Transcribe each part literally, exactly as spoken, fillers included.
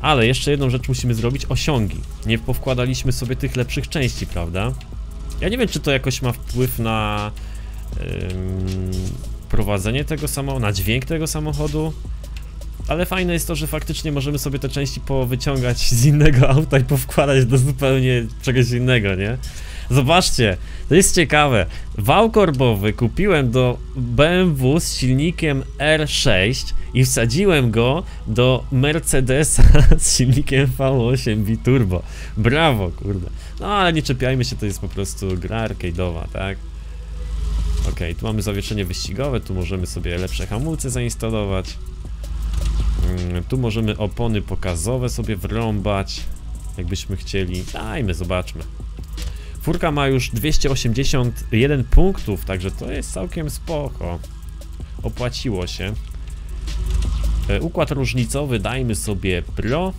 Ale jeszcze jedną rzecz musimy zrobić, osiągi. Nie powkładaliśmy sobie tych lepszych części, prawda? Ja nie wiem, czy to jakoś ma wpływ na ym, prowadzenie tego samochodu, na dźwięk tego samochodu. Ale fajne jest to, że faktycznie możemy sobie te części powyciągać z innego auta i powkładać do zupełnie czegoś innego, nie? Zobaczcie, to jest ciekawe. Wał korbowy kupiłem do B M W z silnikiem R sześć i wsadziłem go do Mercedesa z silnikiem V osiem biturbo. Brawo, kurde. No ale nie czepiajmy się, to jest po prostu gra arcade'owa, tak? Ok, tu mamy zawieszenie wyścigowe, tu możemy sobie lepsze hamulce zainstalować. Tu możemy opony pokazowe sobie wrąbać, jakbyśmy chcieli. Dajmy, zobaczmy. Furka ma już dwieście osiemdziesiąt jeden punktów, także to jest całkiem spoko. Opłaciło się. Układ różnicowy dajmy sobie Pro.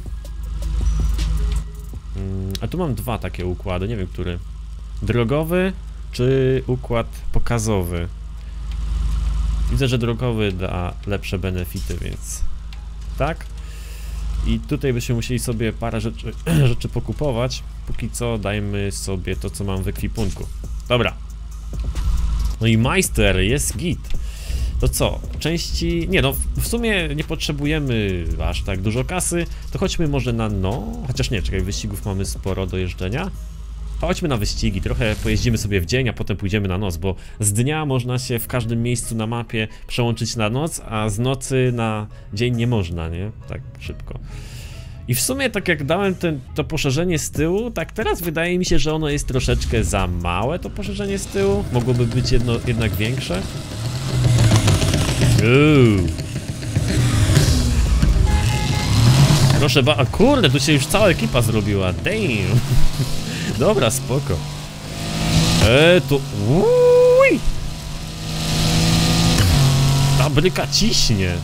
A tu mam dwa takie układy, nie wiem który. Drogowy czy układ pokazowy. Widzę, że drogowy da lepsze benefity, więc tak. I tutaj byśmy musieli sobie parę rzeczy, rzeczy pokupować. Póki co dajmy sobie to, co mam w ekwipunku. Dobra. No i Meister, jest git. To co? Części... Nie no, w sumie nie potrzebujemy aż tak dużo kasy. To chodźmy może na no... Chociaż nie, czekaj, wyścigów mamy sporo do jeżdżenia. Chodźmy na wyścigi, trochę pojeździmy sobie w dzień, a potem pójdziemy na noc, bo z dnia można się w każdym miejscu na mapie przełączyć na noc, a z nocy na dzień nie można, nie? Tak szybko. I w sumie tak jak dałem ten, to poszerzenie z tyłu, tak teraz wydaje mi się, że ono jest troszeczkę za małe, to poszerzenie z tyłu. Mogłoby być jedno, jednak większe. Uuu. Proszę ba... A kurde, tu się już cała ekipa zrobiła, damn. Dobra, spoko. Eee, to... Uuuuj! Ta bryka ciśnie.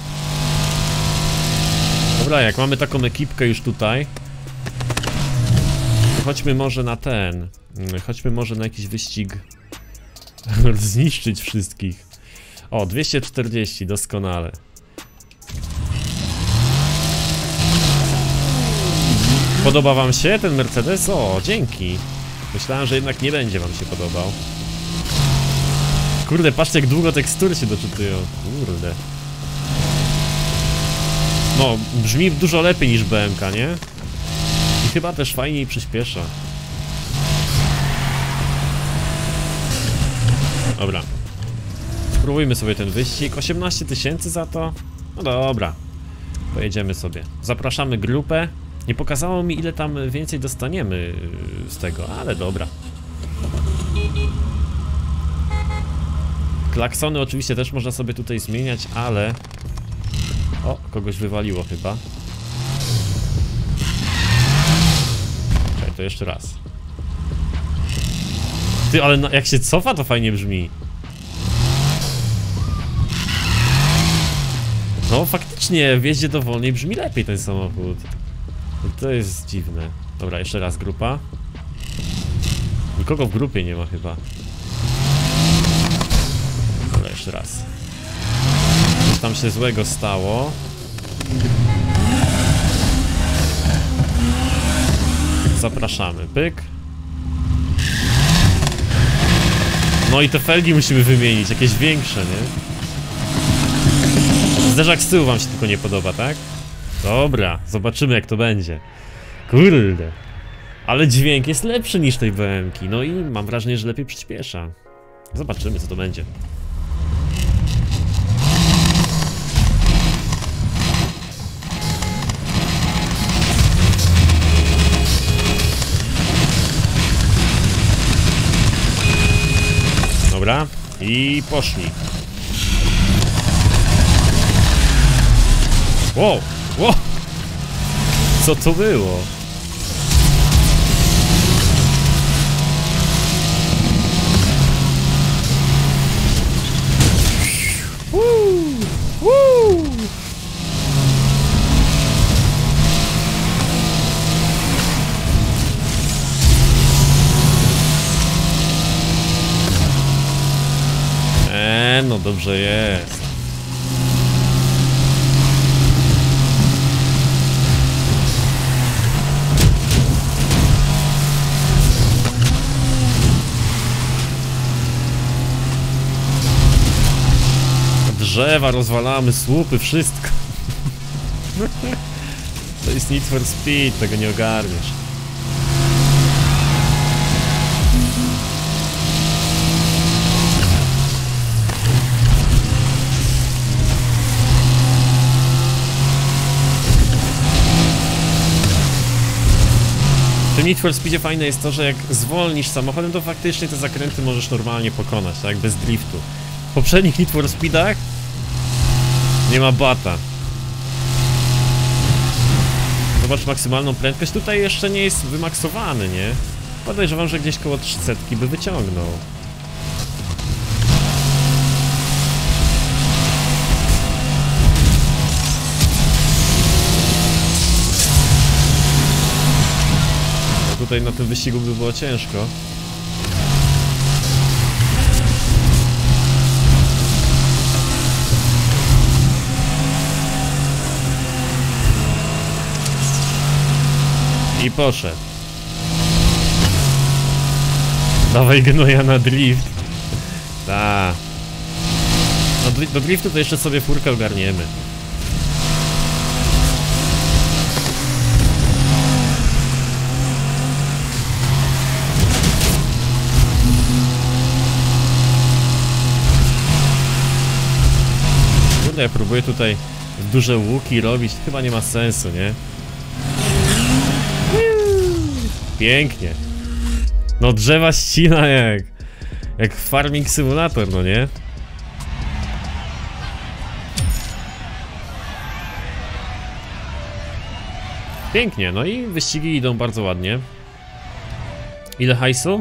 Dobra, jak mamy taką ekipkę już tutaj, to chodźmy może na ten. Chodźmy może na jakiś wyścig. Zniszczyć wszystkich. O, dwieście czterdzieści, doskonale. Podoba wam się ten Mercedes? O, dzięki. Myślałem, że jednak nie będzie wam się podobał. Kurde, patrzcie jak długo tekstury się doczytują. Kurde. No, brzmi dużo lepiej niż B M K, nie? I chyba też fajniej przyspiesza. Dobra. Spróbujmy sobie ten wyścig. osiemnaście tysięcy za to? No dobra. Pojedziemy sobie. Zapraszamy grupę. Nie pokazało mi, ile tam więcej dostaniemy z tego, ale dobra. Klaksony oczywiście też można sobie tutaj zmieniać, ale... O, kogoś wywaliło chyba. Czekaj, to jeszcze raz. Ty, ale no, jak się cofa, to fajnie brzmi. No, faktycznie, w jeździe dowolnej brzmi lepiej ten samochód. To jest dziwne. Dobra, jeszcze raz grupa. Nikogo w grupie nie ma chyba. Dobra, jeszcze raz. Co tam się złego stało? Zapraszamy, pyk. No i te felgi musimy wymienić, jakieś większe, nie? Zderzak z tyłu wam się tylko nie podoba, tak? Dobra, zobaczymy jak to będzie. Kurde. Ale dźwięk jest lepszy niż tej B M ki. No i mam wrażenie, że lepiej przyspiesza. Zobaczymy co to będzie. Dobra. I poszli. Wow. Wow. Co to było? Woo! Woo! Eee, no dobrze jest. drzewa, rozwalamy słupy, wszystko. To jest Need for Speed, tego nie ogarniesz. W tym Need for Speedzie fajne jest to, że jak zwolnisz samochodem, to faktycznie te zakręty możesz normalnie pokonać, tak? Bez driftu. W poprzednich Need for Speedach nie ma bata. Zobacz maksymalną prędkość, tutaj jeszcze nie jest wymaksowany, nie? Podejrzewam, że gdzieś koło trzysta by wyciągnął. No tutaj na tym wyścigu by było ciężko. I poszedł. Dawaj gnoja na drift. Ta. No do driftu to jeszcze sobie furkę ogarniemy. Kurde, ja próbuję tutaj duże łuki robić, chyba nie ma sensu, nie? Pięknie. No drzewa ścina jak jak Farming Simulator, no nie? Pięknie, no i wyścigi idą bardzo ładnie. Ile hajsu?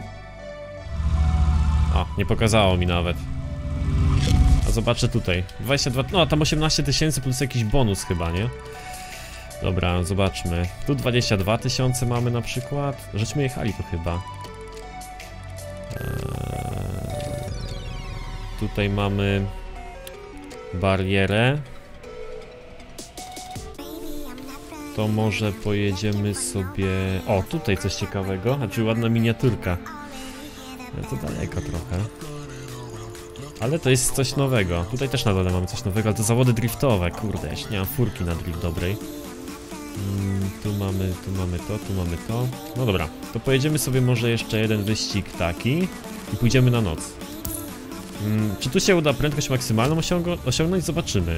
O, nie pokazało mi nawet. A zobaczę tutaj. dwadzieścia dwa, no tam osiemnaście tysięcy plus jakiś bonus chyba, nie? Dobra, zobaczmy. Tu dwadzieścia dwa tysiące mamy na przykład. Żeśmy jechali tu chyba. Eee, tutaj mamy barierę. To może pojedziemy sobie... O, tutaj coś ciekawego. Znaczy ładna miniaturka. Ale to daleko trochę. Ale to jest coś nowego. Tutaj też na dole mamy coś nowego, ale to zawody driftowe. Kurde, ja nie mam furki na drift dobrej. Mm, tu mamy, tu mamy to, tu mamy to. No dobra, to pojedziemy sobie może jeszcze jeden wyścig taki i pójdziemy na noc. Mm, czy tu się uda prędkość maksymalną osiąg osiągnąć? Zobaczymy.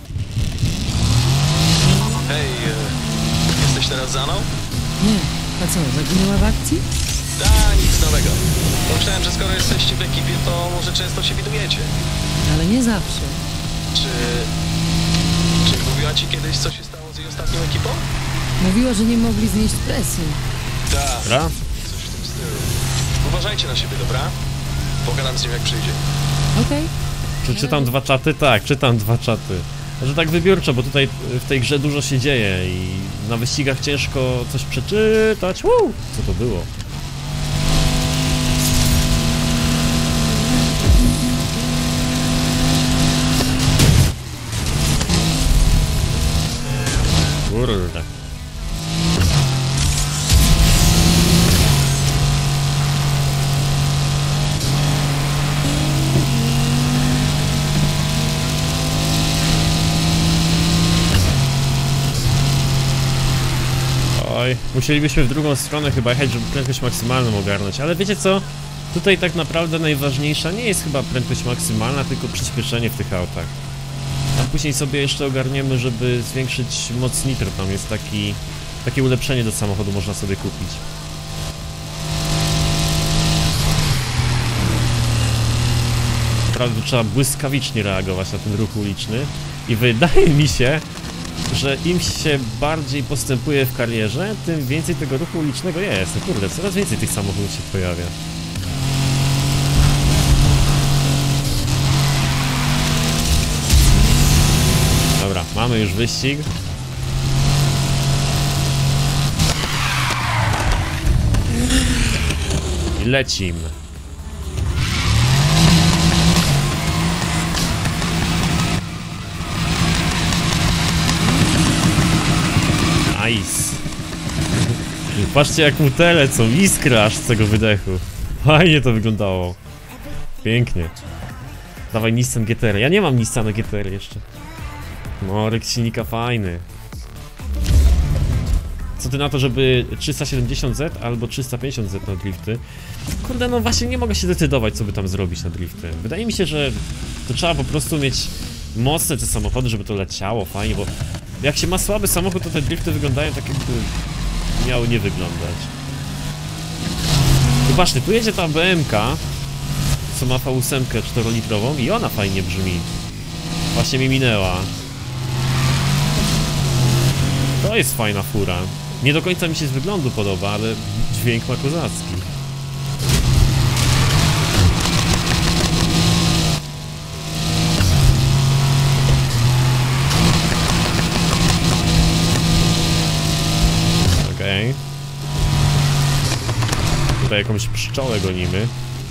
Hej, e, jesteś teraz za mną? Nie, a co, zaginęła w akcji? Da, nic nowego. Pomyślałem, że skoro jesteście w ekipie, to może często się widujecie. Ale nie zawsze. Czy... Czy mówiła ci kiedyś, co się stało z jej ostatnią ekipą? Mówiła, że nie mogli znieść presji. Tak, Dobra? coś w tym stylu. Uważajcie na siebie, dobra? Pogadam z nim, jak przyjdzie. Okej. Czy czytam dwa czaty? Tak, czytam dwa czaty. Że tak wybiórczo, bo tutaj w tej grze dużo się dzieje i na wyścigach ciężko coś przeczytać. Woo! Co to było? Kurde. Oj, musielibyśmy w drugą stronę chyba jechać, żeby prędkość maksymalną ogarnąć, ale wiecie co? Tutaj tak naprawdę najważniejsza nie jest chyba prędkość maksymalna, tylko przyspieszenie w tych autach. A później sobie jeszcze ogarniemy, żeby zwiększyć moc nitro, tam jest taki, takie ulepszenie do samochodu można sobie kupić. Naprawdę trzeba błyskawicznie reagować na ten ruch uliczny i wydaje mi się, że im się bardziej postępuje w karierze, tym więcej tego ruchu ulicznego jest. No kurde, coraz więcej tych samochodów się pojawia. Dobra, mamy już wyścig. I lecimy. Nice. Patrzcie jak mu te lecą, iskry aż z tego wydechu. Fajnie to wyglądało. Pięknie. Dawaj Nissan G T R. Ja nie mam Nissana G T R jeszcze. No, ryk silnika fajny. Co ty na to, żeby trzysta siedemdziesiąt Z albo trzysta pięćdziesiąt Z na drifty? Kurde, no właśnie nie mogę się decydować, co by tam zrobić na drifty. Wydaje mi się, że to trzeba po prostu mieć mocne te samochody, żeby to leciało fajnie, bo jak się ma słaby samochód, to te drifty wyglądają tak, jakby miały nie wyglądać. Zobaczcie, tu jedzie ta B M K, co ma V osiem czterolitrową i ona fajnie brzmi. Właśnie mi minęła. To jest fajna fura. Nie do końca mi się z wyglądu podoba, ale dźwięk ma kozacki. Okej. Okay. Tutaj jakąś pszczołę gonimy.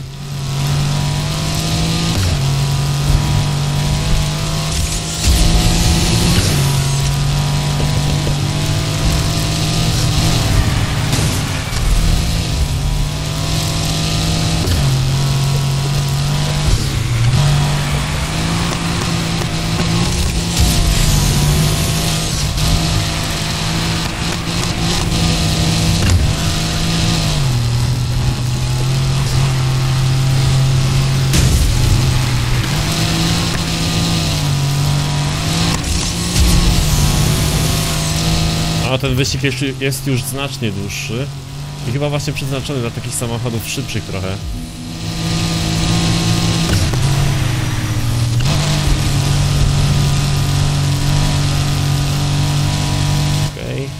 A ten wyścig jest już znacznie dłuższy i chyba właśnie przeznaczony dla takich samochodów szybszych trochę. Okej. Okay.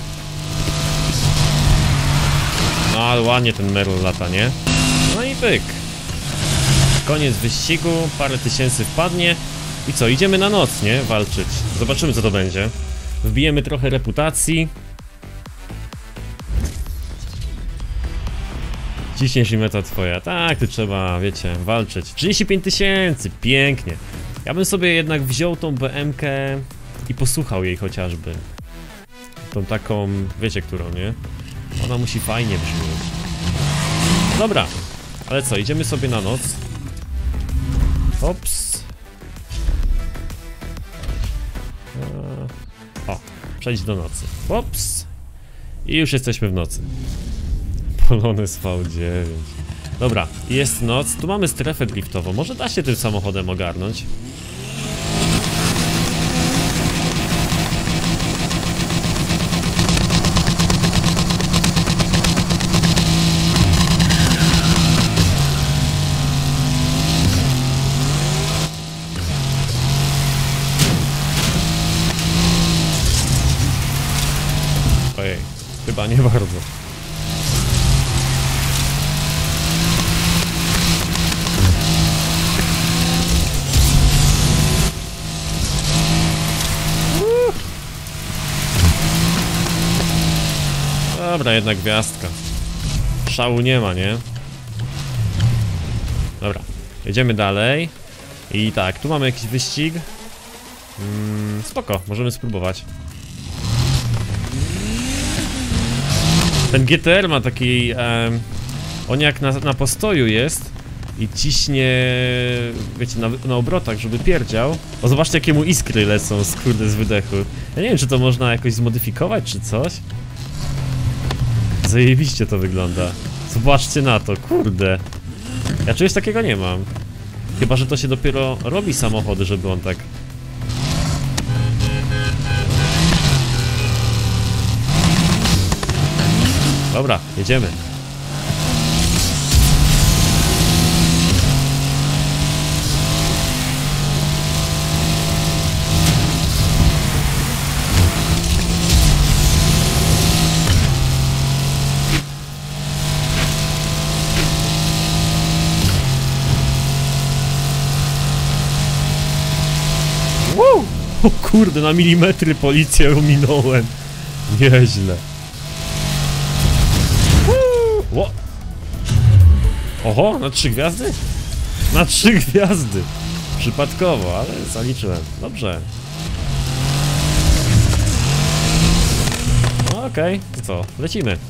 No ale ładnie ten Merl lata, nie? No i pyk. Koniec wyścigu, parę tysięcy wpadnie. I co, idziemy na noc, nie? Walczyć. Zobaczymy, co to będzie. Wbijemy trochę reputacji. Ciśniesz i meta twoja. Tak, tu trzeba, wiecie, walczyć. trzydzieści pięć tysięcy, pięknie. Ja bym sobie jednak wziął tą B M Kę i posłuchał jej chociażby. Tą taką, wiecie którą, nie? Ona musi fajnie brzmieć. Dobra, ale co, idziemy sobie na noc. Ops. O, przejdź do nocy. Ops. I już jesteśmy w nocy. Polonez V dziewięć. Dobra, jest noc. Tu mamy strefę driftową. Może da się tym samochodem ogarnąć. Ojej, chyba nie bardzo. Dobra, jedna gwiazdka. Szału nie ma, nie? Dobra, jedziemy dalej. I tak, tu mamy jakiś wyścig. mm, Spoko, możemy spróbować. Ten G T R ma taki... Um, on jak na, na postoju jest i ciśnie, wiecie, na, na obrotach, żeby pierdział. O, zobaczcie, jakie mu iskry lecą z kurde z wydechu. Ja nie wiem, czy to można jakoś zmodyfikować, czy coś. Zajebiście to wygląda. Zobaczcie na to, kurde. Ja czegoś takiego nie mam. Chyba że to się dopiero robi samochody, żeby on tak... Dobra, jedziemy. Wow! O kurde, na milimetry policję ominąłem. Nieźle. Ło! Oho, na trzy gwiazdy? Na trzy gwiazdy! Przypadkowo, ale zaliczyłem. Dobrze. No, okej, okay. To co? Lecimy.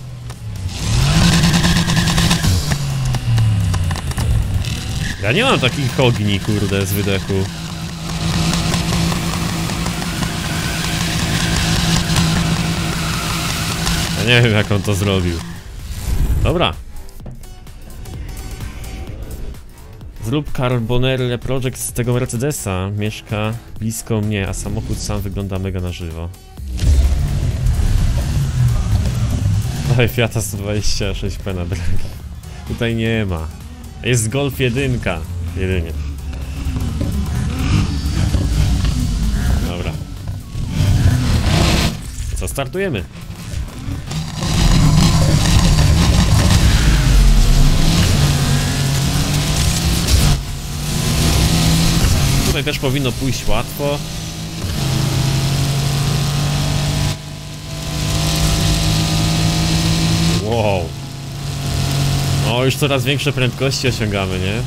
Ja nie mam takich ogni, kurde, z wydechu. Ja nie wiem, jak on to zrobił. Dobra. Zrób Carbonelle Project z tego Mercedesa. Mieszka blisko mnie, a samochód sam wygląda mega na żywo. Dawaj Fiata sto dwadzieścia sześć P na drogi. Tutaj nie ma. Jest Golf jedynka. Jedynie. Dobra. Co, startujemy? Tutaj też powinno pójść łatwo. Wow. No już coraz większe prędkości osiągamy, nie?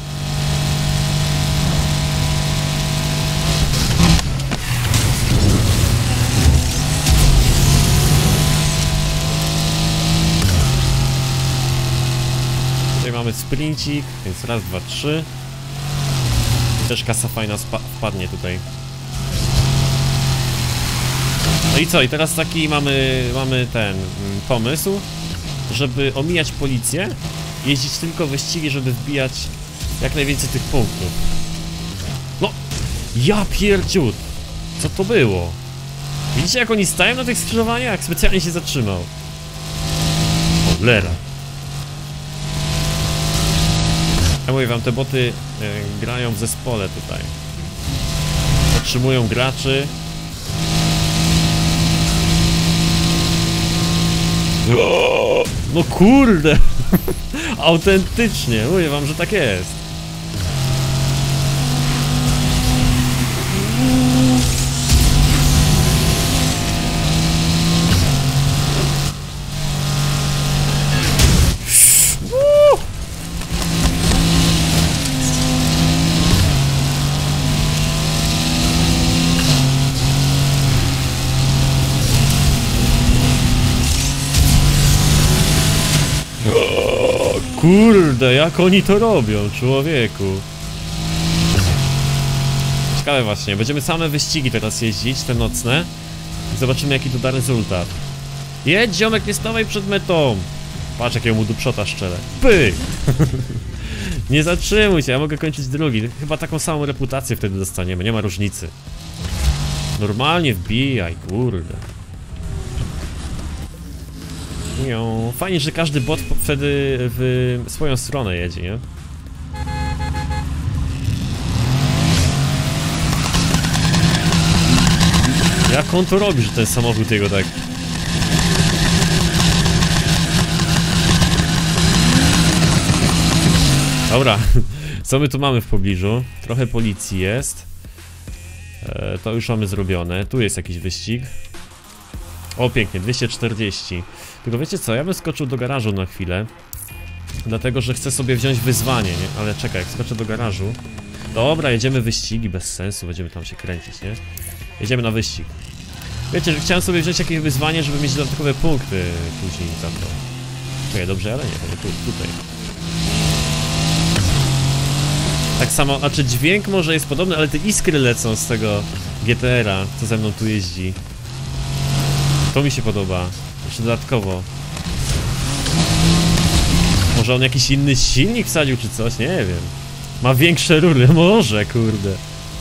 Tutaj mamy sprincik, więc raz, dwa, trzy. Też kasa fajna wpadnie tutaj. No i co? I teraz taki mamy, mamy ten pomysł, żeby omijać policję, jeździć tylko wyścigi, żeby wbijać jak najwięcej tych punktów. No! Ja pierdziut! Co to było? Widzicie, jak oni stają na tych skrzyżowaniach? Specjalnie się zatrzymał. Cholera. Ja mówię wam, te boty e, grają w zespole tutaj. Zatrzymują graczy. O, no kurde! Autentycznie, mówię wam, że tak jest. Kurde, jak oni to robią, człowieku. Ciekawe właśnie, będziemy same wyścigi teraz jeździć, te nocne. I zobaczymy, jaki to da rezultat. Jedź, ziomek, nie stawaj przed metą. Patrz, jakiego mu dupszota szczelę. Pyk! Nie zatrzymuj się, ja mogę kończyć drugi. Chyba taką samą reputację wtedy dostaniemy, nie ma różnicy. Normalnie wbijaj, kurde. Fajnie, że każdy bot wtedy w swoją stronę jedzie, nie? Jak on to robi, że ten samochód jego tak... Dobra, co my tu mamy w pobliżu? Trochę policji jest. e, To już mamy zrobione. Tu jest jakiś wyścig. O, pięknie, dwieście czterdzieści. Tylko wiecie co, ja bym skoczył do garażu na chwilę. Dlatego, że chcę sobie wziąć wyzwanie, nie? Ale czekaj, jak skoczę do garażu. Dobra, jedziemy wyścigi, bez sensu, będziemy tam się kręcić, nie? Jedziemy na wyścig. Wiecie, że chciałem sobie wziąć jakieś wyzwanie, żeby mieć dodatkowe punkty później za to. Czekaj, dobrze, ale nie, tu, tutaj. Tak samo, a czy dźwięk może jest podobny, ale te iskry lecą z tego G T R a, co ze mną tu jeździ. To mi się podoba. Jeszcze dodatkowo. Może on jakiś inny silnik wsadził czy coś? Nie wiem. Ma większe rury, może, kurde.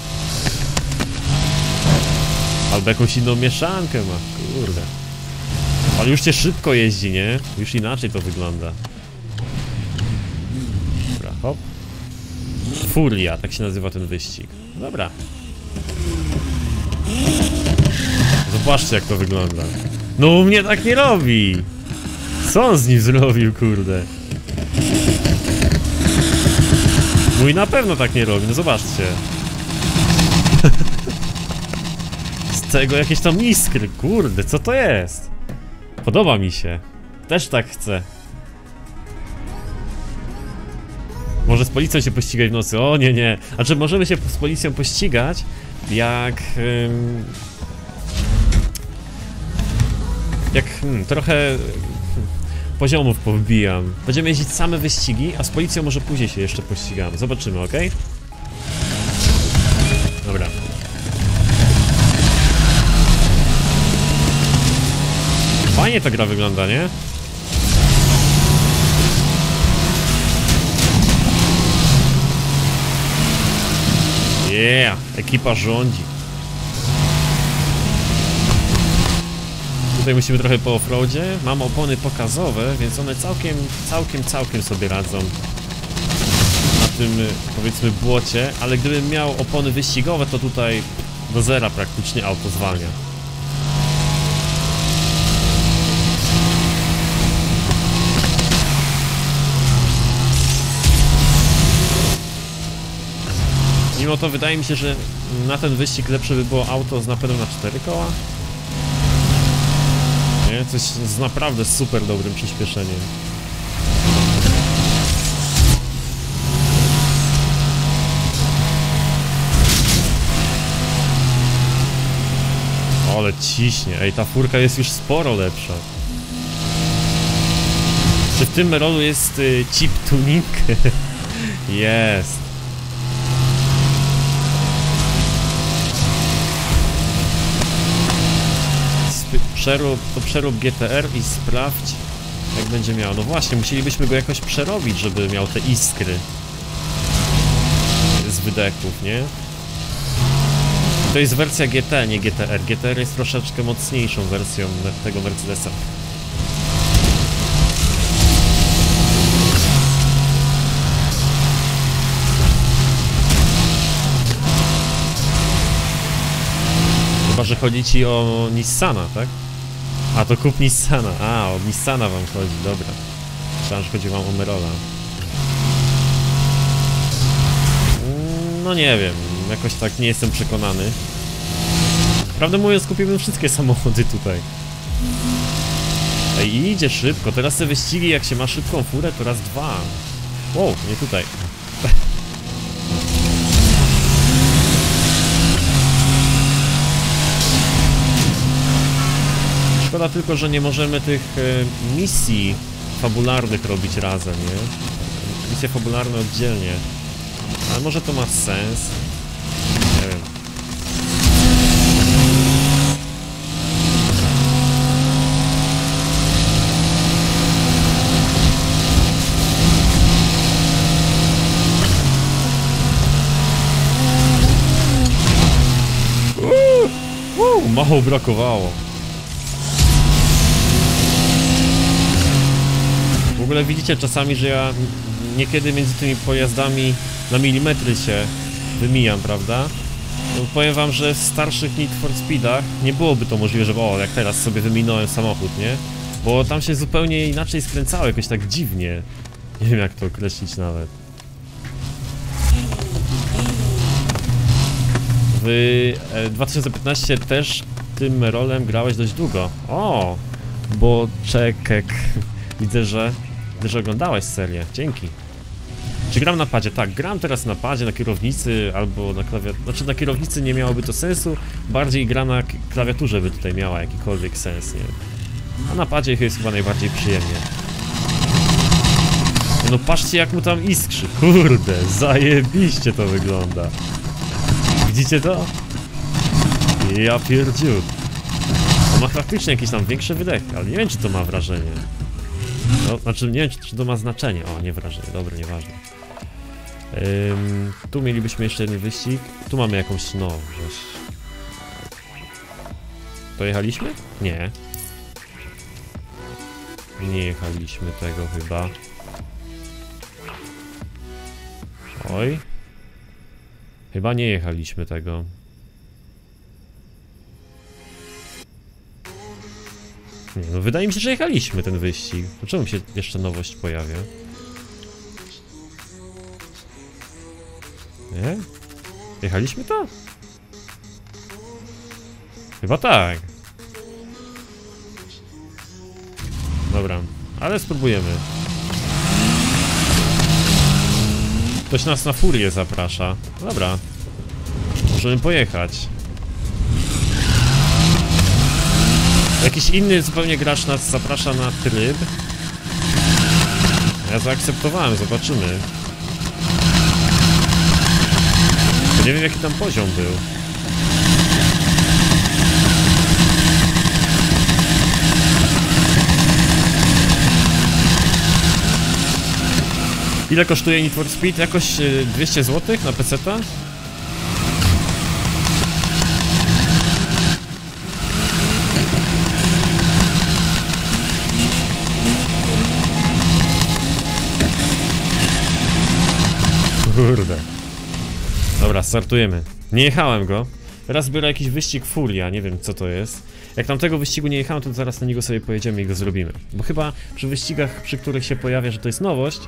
Albo jakąś inną mieszankę ma, kurde. Ale już się szybko jeździ, nie? Już inaczej to wygląda. Dobra, hop. Furia, tak się nazywa ten wyścig. Dobra. Zobaczcie, jak to wygląda. No u mnie tak nie robi. Co on z nim zrobił, kurde? Mój na pewno tak nie robi, no zobaczcie. Z tego jakieś tam iskry, kurde, co to jest? Podoba mi się. Też tak chcę. Może z policją się pościgać w nocy? O nie, nie. Znaczy możemy się z policją pościgać, jak... Ym... Jak hmm, trochę poziomów powbijam. Będziemy jeździć same wyścigi, a z policją może później się jeszcze pościgamy. Zobaczymy, ok? Dobra. Fajnie ta gra wygląda, nie? Yeah, ekipa rządzi. Tutaj musimy trochę po offroadzie. Mam opony pokazowe, więc one całkiem, całkiem, całkiem sobie radzą na tym, powiedzmy, błocie, ale gdybym miał opony wyścigowe, to tutaj do zera praktycznie auto zwalnia. Mimo to wydaje mi się, że na ten wyścig lepsze by było auto z napędem na cztery koła. Nie? Coś z naprawdę super dobrym przyspieszeniem. Ale ciśnie. Ej, ta furka jest już sporo lepsza. Czy w tym Merolu jest y, chip tuning? Jest. Przerób, to przerób G T R i sprawdź, jak będzie miał. No właśnie, musielibyśmy go jakoś przerobić, żeby miał te iskry z wydeków, nie? To jest wersja G T, nie G T R. G T R jest troszeczkę mocniejszą wersją tego Mercedesa. Chyba że chodzi ci o Nissana, tak? A, to kup Nissana. A, o Nissana wam chodzi, dobra. Myślałem, że chodzi wam o Merola. No nie wiem, jakoś tak nie jestem przekonany. Prawdę mówiąc, kupiłbym wszystkie samochody tutaj. Ej, idzie szybko. Teraz te wyścigi, jak się ma szybką furę, to raz dwa. Wow, nie tutaj. Szkoda tylko, że nie możemy tych e, misji fabularnych robić razem, nie? Misje fabularne oddzielnie. Ale może to ma sens? Nie wiem. Uuu, uuu, mało brakowało. W ogóle widzicie czasami, że ja niekiedy między tymi pojazdami na milimetry się wymijam, prawda? No, powiem wam, że w starszych Need for Speedach nie byłoby to możliwe, że o, jak teraz sobie wyminąłem samochód, nie? Bo tam się zupełnie inaczej skręcało, jakoś tak dziwnie. Nie wiem, jak to określić nawet. W dwa tysiące piętnastym też tym Merolem grałeś dość długo. O, bo czekek. Widzę, że, widzę, że oglądałeś serię. Dzięki. Czy gram na padzie? Tak, gram teraz na padzie, na kierownicy albo na klawiaturze. Znaczy na kierownicy nie miałoby to sensu, bardziej gra na klawiaturze by tutaj miała jakikolwiek sens, nie? A na padzie jest chyba najbardziej przyjemnie. No patrzcie, jak mu tam iskrzy. Kurde, zajebiście to wygląda. Widzicie to? Ja pierdziu. To ma faktycznie jakieś tam większe wydechy, ale nie wiem, czy to ma wrażenie. No, znaczy nie wiem, czy to ma znaczenie. O, nie wrażenie, dobra, nieważne. Ym, tu mielibyśmy jeszcze jeden wyścig. Tu mamy jakąś, no, żeś... Dojechaliśmy? Nie. Nie jechaliśmy tego chyba. Oj. Chyba nie jechaliśmy tego. Nie, no wydaje mi się, że jechaliśmy ten wyścig. To czemu się jeszcze nowość pojawia? Nie? Jechaliśmy to? Chyba tak. Dobra, ale spróbujemy. Ktoś nas na furię zaprasza. Dobra. Możemy pojechać. Jakiś inny zupełnie gracz nas zaprasza na tryb. Ja zaakceptowałem, zobaczymy. To nie wiem jaki tam poziom był. Ile kosztuje Need for Speed? Jakoś dwieście złotych na peceta? Kurde. Dobra, startujemy. Nie jechałem go. Teraz biorę jakiś wyścig Furia, nie wiem co to jest. Jak tam tego wyścigu nie jechałem, to zaraz na niego sobie pojedziemy i go zrobimy. Bo chyba przy wyścigach, przy których się pojawia, że to jest nowość.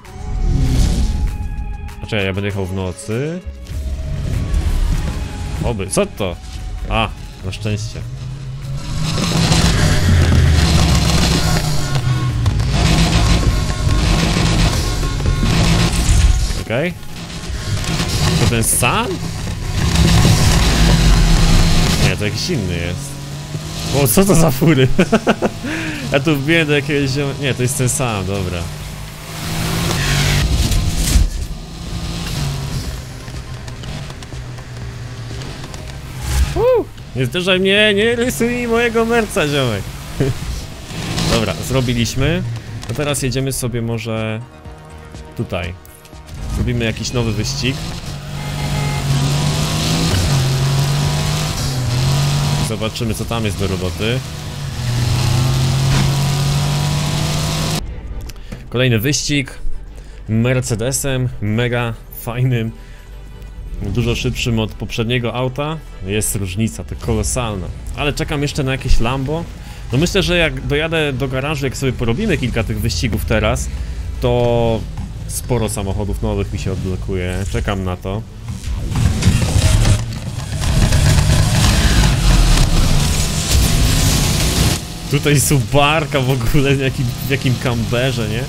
Znaczy, ja będę jechał w nocy. Oby, co to? A, na szczęście. Okej. Okay. To ten sam? Nie, to jakiś inny jest. O, co to za fury? Ja tu wbiję do jakiegoś ziom... Nie, to jest ten sam, dobra. Uh, nie zderzaj mnie, nie rysuj mojego merca, ziomek. Dobra, zrobiliśmy. A teraz jedziemy sobie może... tutaj. Zrobimy jakiś nowy wyścig. Zobaczymy co tam jest do roboty. Kolejny wyścig Mercedesem, mega fajnym, dużo szybszym od poprzedniego auta. Jest różnica, to kolosalna. Ale czekam jeszcze na jakieś Lambo. No myślę, że jak dojadę do garażu, jak sobie porobimy kilka tych wyścigów teraz, to sporo samochodów nowych mi się odblokuje. Czekam na to. Tutaj Subarka w ogóle w jakim, w jakim kamberze, nie?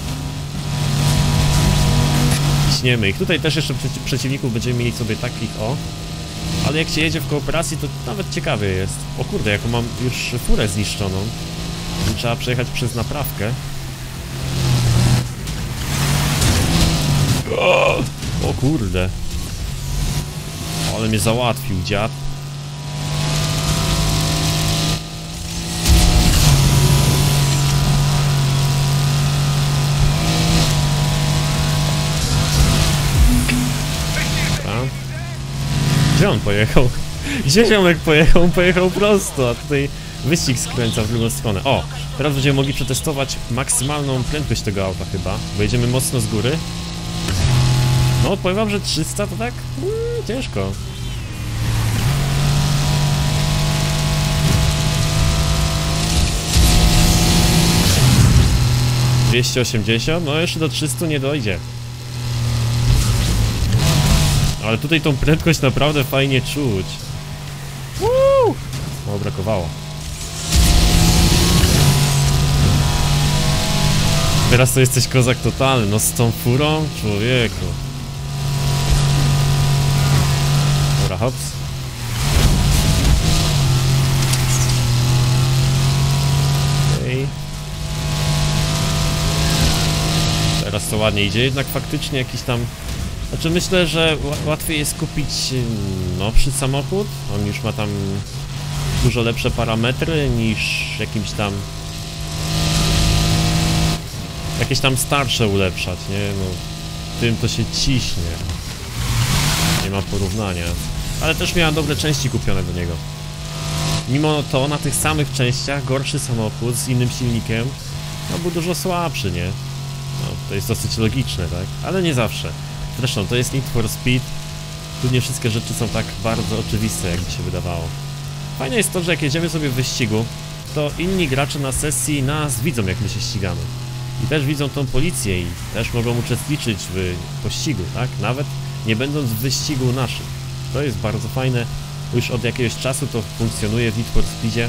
Śniemy ich. Tutaj też jeszcze przeci przeciwników będziemy mieli sobie takich, o. Ale jak się jedzie w kooperacji, to nawet ciekawie jest. O kurde, jaką mam już furę zniszczoną. Trzeba przejechać przez naprawkę. O, o kurde. Ale mnie załatwił dziad. Gdzie on pojechał? Gdzie ziomek pojechał? On pojechał prosto, a tutaj wyścig skręca w drugą stronę. O! Teraz będziemy mogli przetestować maksymalną prędkość tego auta chyba, bo jedziemy mocno z góry. No, powiem wam, że trzysta to tak? Mm, ciężko. dwieście osiemdziesiąt? No jeszcze do trzystu nie dojdzie. Ale tutaj tą prędkość naprawdę fajnie czuć. Uuu! O, brakowało. Teraz to jesteś kozak totalny, no z tą furą? Człowieku. Dobra, hops. Okej. Teraz to ładnie idzie, jednak faktycznie jakiś tam... Znaczy myślę, że łatwiej jest kupić nowszy samochód. On już ma tam dużo lepsze parametry niż jakimś tam... Jakieś tam starsze ulepszać, nie? No, tym to się ciśnie. Nie ma porównania. Ale też miałem dobre części kupione do niego. Mimo to na tych samych częściach gorszy samochód z innym silnikiem no, był dużo słabszy, nie? No, to jest dosyć logiczne, tak? Ale nie zawsze. Zresztą to jest Need for Speed. Tu nie wszystkie rzeczy są tak bardzo oczywiste, jak mi się wydawało. Fajne jest to, że jak jedziemy sobie w wyścigu, to inni gracze na sesji nas widzą, jak my się ścigamy. I też widzą tą policję i też mogą uczestniczyć w pościgu, tak? Nawet nie będąc w wyścigu naszym. To jest bardzo fajne. Już od jakiegoś czasu to funkcjonuje w Need for Speedzie.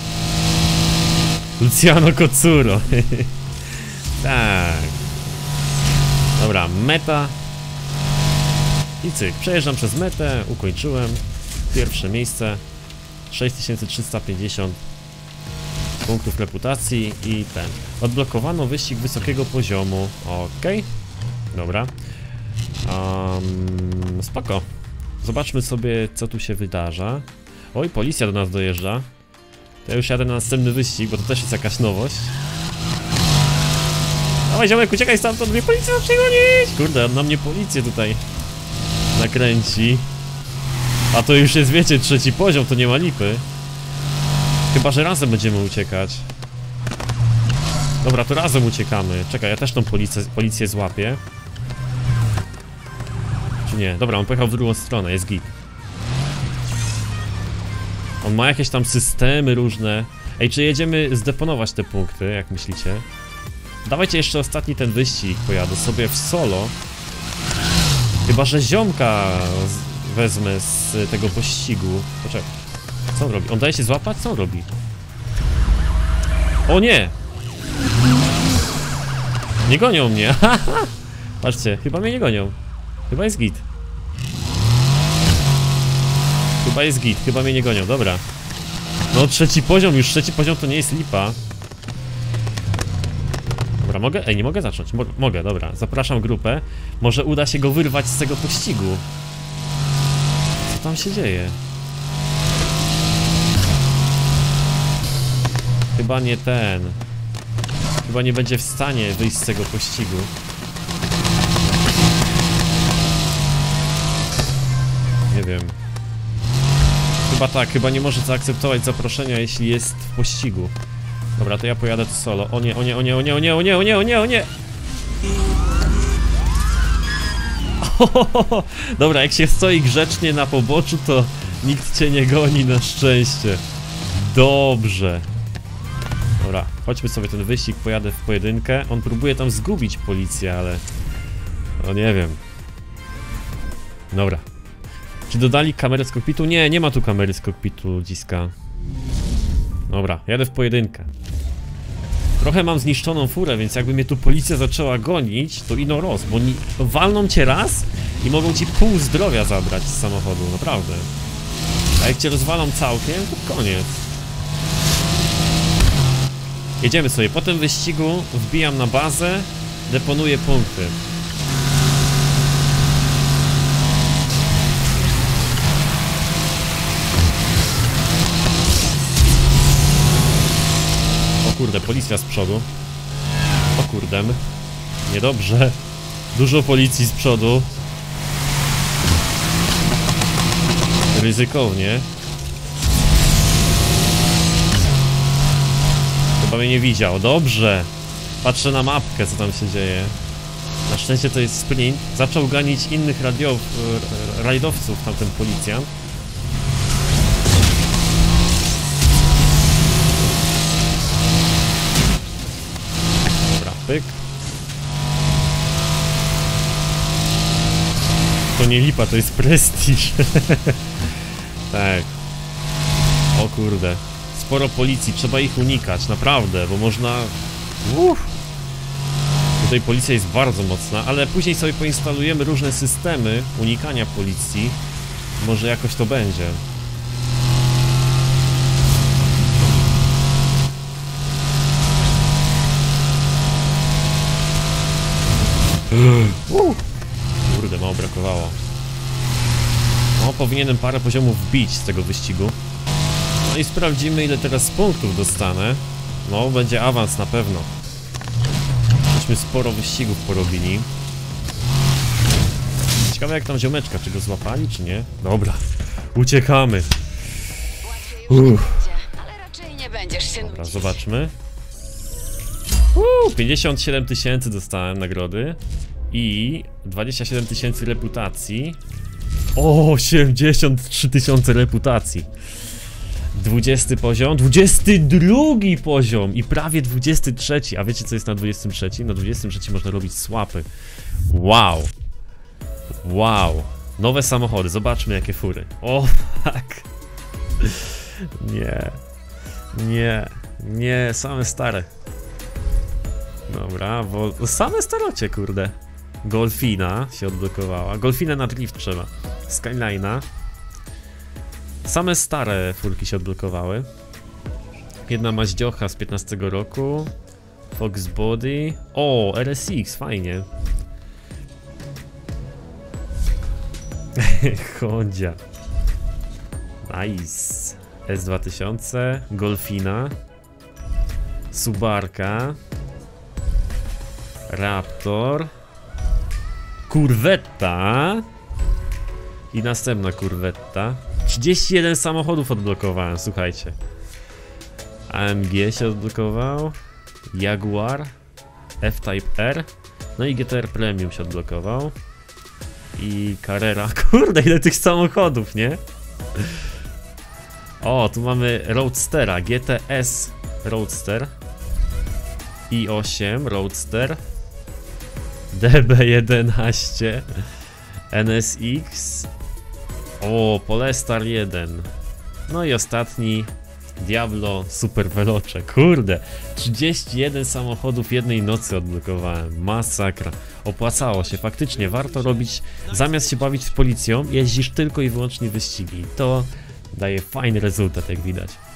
Luciano Kocuro. Tak. Dobra, meta. I cyk, przejeżdżam przez metę, ukończyłem. Pierwsze miejsce. sześć tysięcy trzysta pięćdziesiąt. punktów reputacji i ten. Odblokowano wyścig wysokiego poziomu. Okej. Dobra. Um, spoko. Zobaczmy sobie, co tu się wydarza. Oj, policja do nas dojeżdża. To ja już jadę na następny wyścig, bo to też jest jakaś nowość. Dawaj ziomek, uciekaj stamtąd, mnie policja ma przegonić! Kurde, na mnie policję tutaj nakręci. A to już jest, wiecie, trzeci poziom, to nie ma lipy. Chyba że razem będziemy uciekać. Dobra, to razem uciekamy. Czekaj, ja też tą policję, policję złapię. Czy nie? Dobra, on pojechał w drugą stronę, jest git. On ma jakieś tam systemy różne. Ej, czy jedziemy zdeponować te punkty, jak myślicie? Dawajcie jeszcze ostatni ten wyścig, pojadę sobie w solo. Chyba że ziomka wezmę z tego pościgu. Poczekaj, co on robi? On daje się złapać? Co on robi? O nie! Nie gonią mnie, patrzcie, chyba mnie nie gonią. Chyba jest git. Chyba jest git, chyba mnie nie gonią, dobra. No trzeci poziom, już trzeci poziom to nie jest lipa. Dobra, mogę? Ej, nie mogę zacząć. Mo mogę, dobra. Zapraszam grupę. Może uda się go wyrwać z tego pościgu. Co tam się dzieje? Chyba nie ten. Chyba nie będzie w stanie wyjść z tego pościgu. Nie wiem. Chyba tak, chyba nie może zaakceptować zaproszenia, jeśli jest w pościgu. Dobra, to ja pojadę tu solo. O nie, o nie, o nie, o nie, o nie, o nie, o nie, o nie, o nie. Ohohoho. Dobra, jak się stoi grzecznie na poboczu, to nikt cię nie goni, na szczęście. Dobrze. Dobra, chodźmy sobie ten wyścig, pojadę w pojedynkę. On próbuje tam zgubić policję, ale... No nie wiem. Dobra. Czy dodali kamerę z kokpitu? Nie, nie ma tu kamery z kokpitu, ludziska. Dobra, jadę w pojedynkę. Trochę mam zniszczoną furę, więc jakby mnie tu policja zaczęła gonić, to ino roz, bo oni walną cię raz i mogą ci pół zdrowia zabrać z samochodu, naprawdę. A jak cię rozwalą całkiem, to koniec. Jedziemy sobie, po tym wyścigu wbijam na bazę, deponuję punkty. O kurde, policja z przodu. O kurde, niedobrze. Dużo policji z przodu. Ryzykownie. Chyba mnie nie widział, dobrze. Patrzę na mapkę, co tam się dzieje. Na szczęście to jest sprint. Zaczął ganić innych radio... rajdowców, tamten policjant. Dobra, pyk. To nie lipa, to jest prestiż. Tak. O kurde. Sporo policji, trzeba ich unikać, naprawdę, bo można... Uff. Tutaj policja jest bardzo mocna, ale później sobie poinstalujemy różne systemy unikania policji. Może jakoś to będzie. Uh. Kurde, mało brakowało. No, powinienem parę poziomów wbić z tego wyścigu. No i sprawdzimy, ile teraz punktów dostanę. No, będzie awans na pewno. Myśmy sporo wyścigów porobili. Ciekawe jak tam ziomeczka, czy go złapali, czy nie? Dobra, uciekamy. Uff. Ale raczej nie będziesz się Dobra, nudzić. zobaczmy. Uuu, pięćdziesiąt siedem tysięcy dostałem nagrody. I dwadzieścia siedem tysięcy reputacji. O, siedemdziesiąt trzy tysiące reputacji. dwudziesty poziom, dwudziesty drugi poziom i prawie dwudziesty trzeci. A wiecie co jest na dwudziestym trzecim? Na dwudziestym trzecim można robić swapy. Wow. Wow. Nowe samochody, zobaczmy jakie fury. O, tak. Nie. Nie. Nie, same stare. Dobra, bo same starocie, kurde. Golfina się odblokowała. Golfinę na drift trzeba. Skyline'a. Same stare furki się odblokowały. Jedna maździocha z piętnastego roku. Fox Body. O, R S X, fajnie. Hondzia. Nice. S dwa tysiące. Golfina. Subarka. Raptor. Kurwetta. I następna kurwetta. trzydzieści jeden samochodów odblokowałem, słuchajcie. A M G się odblokował. Jaguar. F-Type R. No i G T R Premium się odblokował. I Carrera. Kurde, ile tych samochodów, nie? O, tu mamy Roadstera. G T S Roadster. i osiem Roadster. D B jedenaście. N S X. O, Polestar jeden. No i ostatni Diablo Super Veloce. Kurde, trzydzieści jeden samochodów jednej nocy odblokowałem. Masakra. Opłacało się, faktycznie warto robić. Zamiast się bawić z policją, jeździsz tylko i wyłącznie wyścigi. To daje fajny rezultat, jak widać.